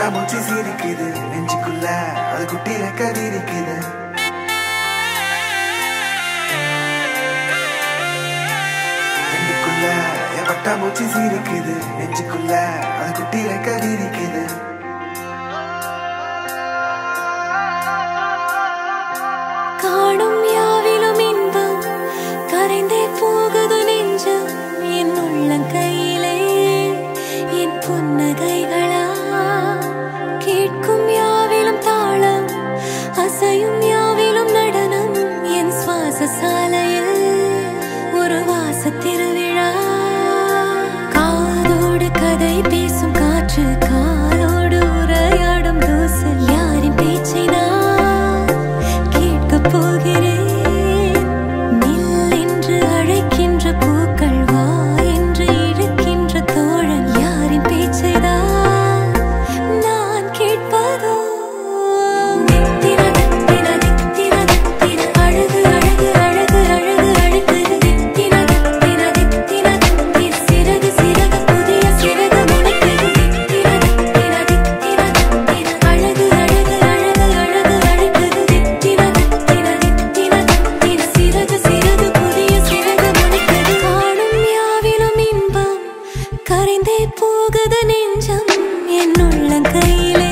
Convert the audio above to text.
பட்டாம்பூச்சி சிரிக்குது நெஞ்சுக்குள்ள அது குட்டி ரெக்க விரிக்குது நெஞ்சுக்குள்ள என் பட்டாம்பூச்சி சிரிக்குது நெஞ்சுக்குள்ள அது குட்டி ரெக்க விரிக்குது காணும் யாவிலும் இன்பம் கரைந்தே போகுது நெஞ்சம் என் உள்ளங்கையிலே என் புன்னகைகளா கேட்கும் யாவிலும் தாளம் அசையும் யாவிலும் நடனம் என் சுவாச சாலையில் ஒரு வாச திருவிழா காதோடு கதை பேசும் காற்று காலோடு உரையாடும் தூசல் யாரின் பேச்சை நான் கேட்கப் போகிறேன் நில் என்று அழைக்கின்ற பூக்கள் வா என்று இழுக்கின்ற தோழன் யாரின் பேச்சை தான் நான் கேட்பதோ தித்திர தித்திர தித்திர தித்திர அழகு அழகு அழகு அழகு அழைக்குது தித்திர தித்திர தித்திர தித்திர சிறகு சிறகு புதிய சிறகு முளைக்குது தித்திர தித்திர தித்திர தித்திர அழகு அழகு அழகு அழகு அழைக்குது தித்திர தித்திர தித்திர தித்திர சிறகு சிறகு புதிய சிறகு முளைக்குது காணும் யாவிலும் இன்பம் கரைந்தே போகுது நெஞ்சம் என் உள்ளங்கையிலே